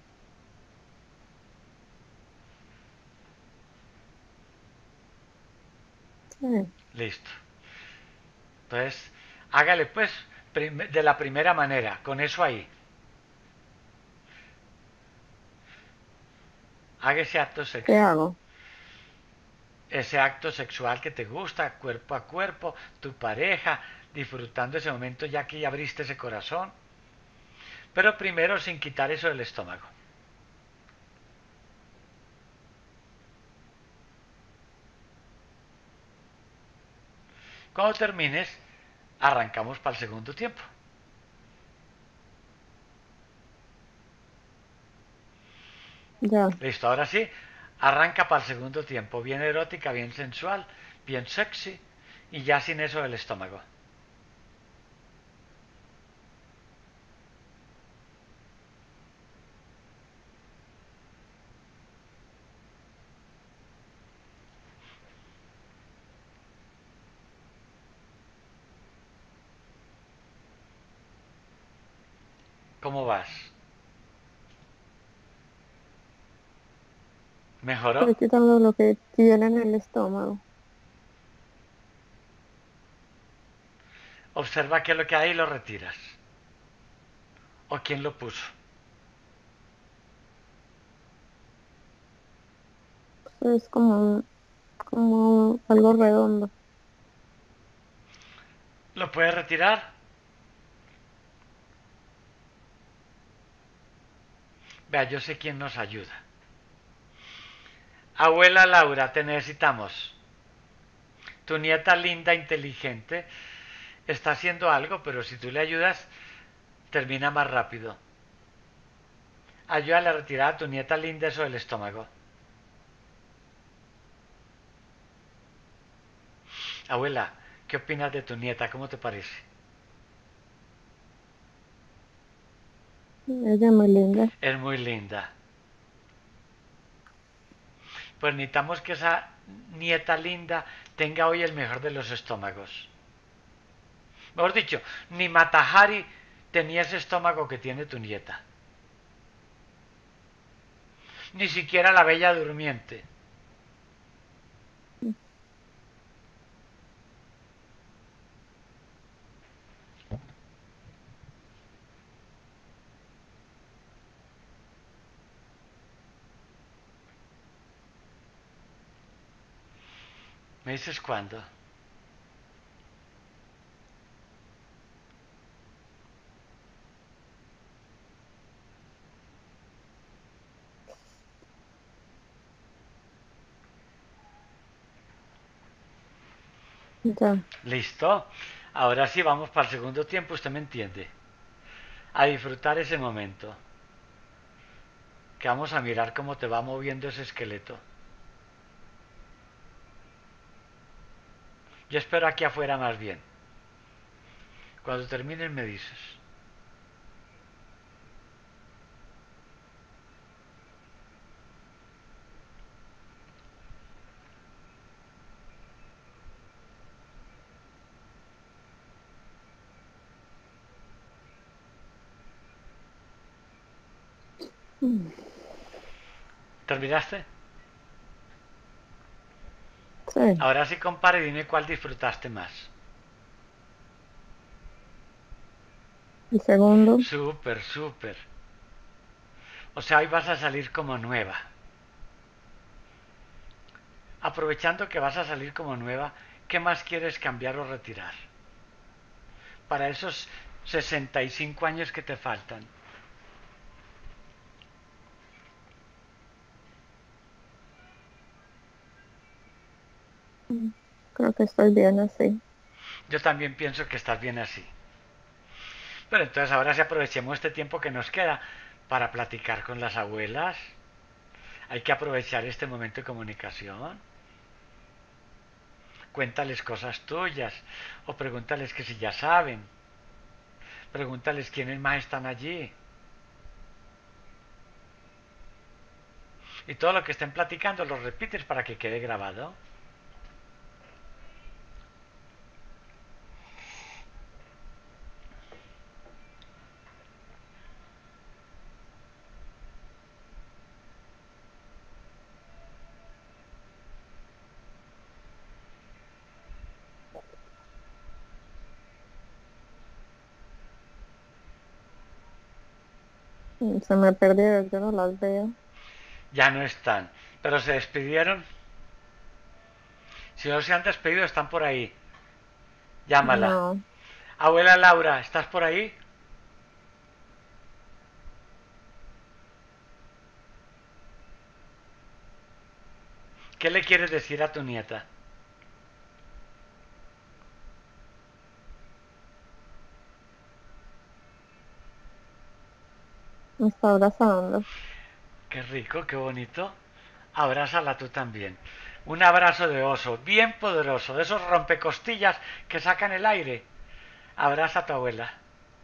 Speaker 2: Sí,
Speaker 1: Listo. Entonces, hágale pues de la primera manera, con eso ahí. Haga
Speaker 2: ¿qué hago?
Speaker 1: ese acto sexual que te gusta, cuerpo a cuerpo, tu pareja, disfrutando ese momento ya que ya abriste ese corazón. Pero primero sin quitar eso del estómago. Cuando termines, arrancamos para el segundo tiempo.
Speaker 2: Ya,
Speaker 1: Listo, ahora sí, arranca para el segundo tiempo. Bien erótica, bien sensual, bien sexy y ya sin eso del estómago. ¿Cómo vas? ¿Mejoró?
Speaker 2: Estoy quitando lo que tiene en el estómago.
Speaker 1: Observa qué es lo que hay y lo retiras. ¿O quién lo puso?
Speaker 2: Es como algo redondo.
Speaker 1: ¿Lo puedes retirar? Vea, yo sé quién nos ayuda. Abuela Laura, te necesitamos. Tu nieta linda, inteligente, está haciendo algo, pero si tú le ayudas, termina más rápido. Ayúdale a retirar a tu nieta linda eso del estómago. Abuela, ¿qué opinas de tu nieta? ¿Cómo te parece?
Speaker 2: Ella es muy linda.
Speaker 1: Es muy linda. Pues necesitamos que esa nieta linda tenga hoy el mejor de los estómagos. Mejor dicho, ni Matahari tenía ese estómago que tiene tu nieta. Ni siquiera la bella durmiente. ¿Me dices cuándo?
Speaker 2: Ya.
Speaker 1: ¿Listo? Ahora sí vamos para el segundo tiempo, usted me entiende. A disfrutar ese momento. Que vamos a mirar cómo te va moviendo ese esqueleto. Yo espero aquí afuera más bien. Cuando termines me dices.
Speaker 2: Mm,
Speaker 1: ¿Terminaste?
Speaker 2: sí.
Speaker 1: Ahora sí compare y dime cuál disfrutaste más.
Speaker 2: El segundo.
Speaker 1: Súper, súper. O sea, hoy vas a salir como nueva. Aprovechando que vas a salir como nueva, ¿qué más quieres cambiar o retirar? Para esos 65 años que te faltan.
Speaker 2: Mm, Creo que estoy bien así.
Speaker 1: Yo también pienso que estás bien así. Pero entonces ahora sí aprovechemos este tiempo que nos queda para platicar con las abuelas. Hay que aprovechar este momento de comunicación. Cuéntales cosas tuyas o pregúntales que si ya saben. Pregúntales quiénes más están allí. Y todo lo que estén platicando lo repites para que quede grabado.
Speaker 2: Se me perdieron, yo no las veo.
Speaker 1: Ya no están. Pero se despidieron. Si no se han despedido, están por ahí. Llámala.
Speaker 2: No,
Speaker 1: Abuela Laura, ¿estás por ahí? ¿Qué le quieres decir a tu nieta?
Speaker 2: me está abrazando.
Speaker 1: Qué rico, qué bonito. Abrázala tú también. Un abrazo de oso, bien poderoso, de esos rompecostillas que sacan el aire. Abraza a tu abuela.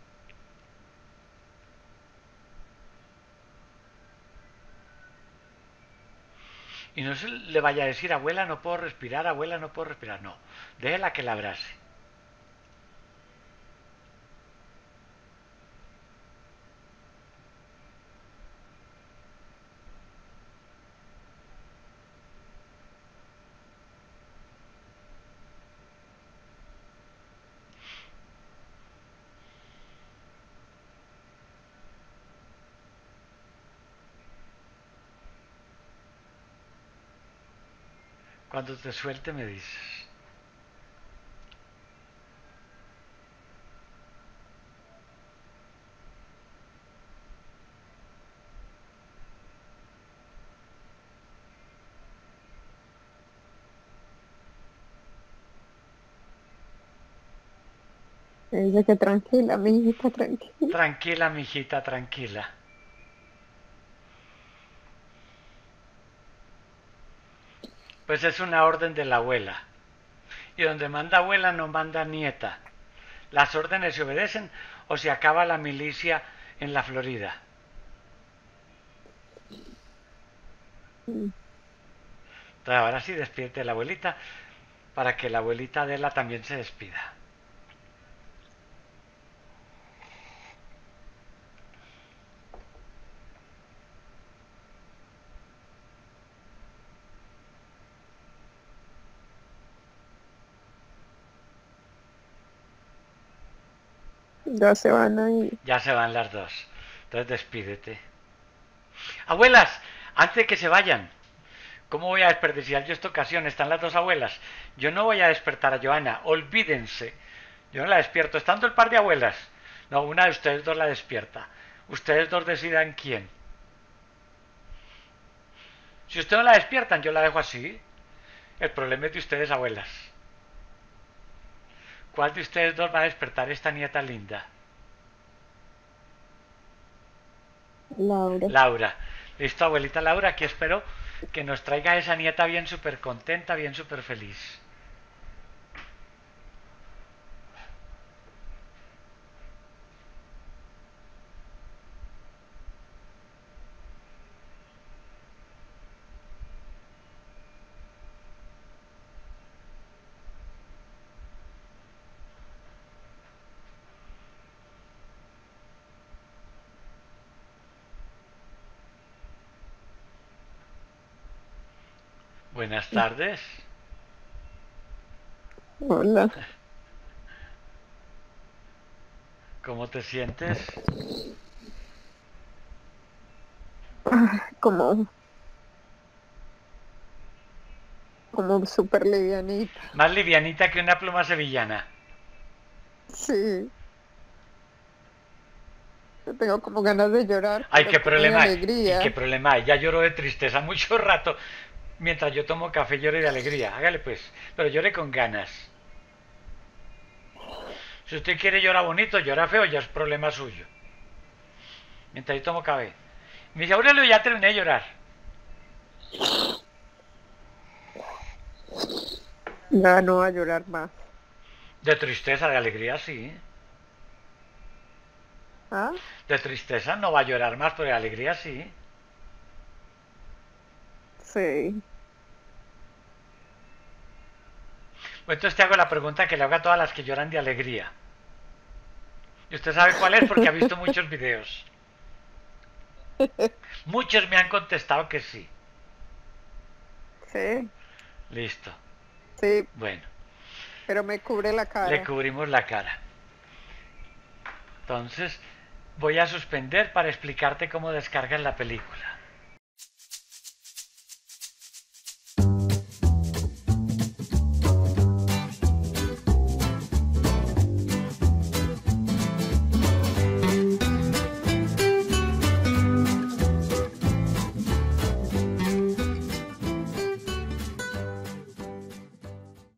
Speaker 1: Y no se le vaya a decir, abuela, no puedo respirar, abuela, no puedo respirar. No, déjela que la abrace. Cuando te suelte me dices.
Speaker 2: Me dice que tranquila, mi hijita, tranquila.
Speaker 1: Tranquila, mijita, tranquila. Pues es una orden de la abuela. Y donde manda abuela no manda nieta. Las órdenes se obedecen o se acaba la milicia en la Florida.
Speaker 2: Mm.
Speaker 1: Entonces ahora sí despídete de la abuelita para que la abuelita Adela también se despida.
Speaker 2: Ya se van a ir.
Speaker 1: Ya se van las dos. Entonces despídete. Abuelas, antes de que se vayan, ¿cómo voy a desperdiciar yo esta ocasión? Están las dos abuelas. Yo no voy a despertar a Joana, olvídense. Yo no la despierto. Estando el par de abuelas. No, una de ustedes dos la despierta. Ustedes dos decidan quién. Si ustedes no la despiertan, yo la dejo así. El problema es de ustedes, abuelas. ¿Cuál de ustedes dos va a despertar esta nieta linda?
Speaker 2: Laura.
Speaker 1: Laura. Listo, abuelita Laura, aquí espero que nos traiga esa nieta bien súper contenta, bien súper feliz. Buenas tardes.
Speaker 2: Hola.
Speaker 1: ¿Cómo te sientes?
Speaker 2: Como, como súper livianita.
Speaker 1: Más livianita que una pluma sevillana.
Speaker 2: Sí. Yo tengo como ganas de llorar,
Speaker 1: Ay,
Speaker 2: pero
Speaker 1: qué
Speaker 2: como de
Speaker 1: problema hay. ¿Y qué
Speaker 2: alegría.
Speaker 1: problema hay? Ya lloro de tristeza mucho rato. Mientras yo tomo café llore de alegría. Hágale pues. Pero llore con ganas. Si usted quiere llorar bonito, llora feo, ya es problema suyo. Mientras yo tomo café. Me dice, Aurelio, ya terminé de llorar.
Speaker 2: Ya no va a llorar más.
Speaker 1: De tristeza, de alegría, sí.
Speaker 2: ¿Ah?
Speaker 1: De tristeza no va a llorar más, pero de alegría sí.
Speaker 2: Sí.
Speaker 1: Pues entonces te hago la pregunta que le hago a todas las que lloran de alegría. Y usted sabe cuál es porque ha visto muchos videos. Muchos me han contestado que sí.
Speaker 2: Sí,
Speaker 1: Listo.
Speaker 2: sí,
Speaker 1: Bueno,
Speaker 2: pero me cubre la
Speaker 1: le
Speaker 2: cara.
Speaker 1: cubrimos la cara. Entonces, voy a suspender para explicarte cómo descargas la película.